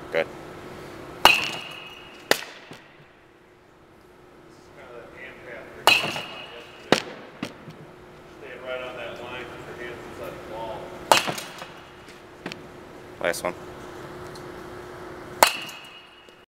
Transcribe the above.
Good. Right on that line with your hands inside the ball. Last one.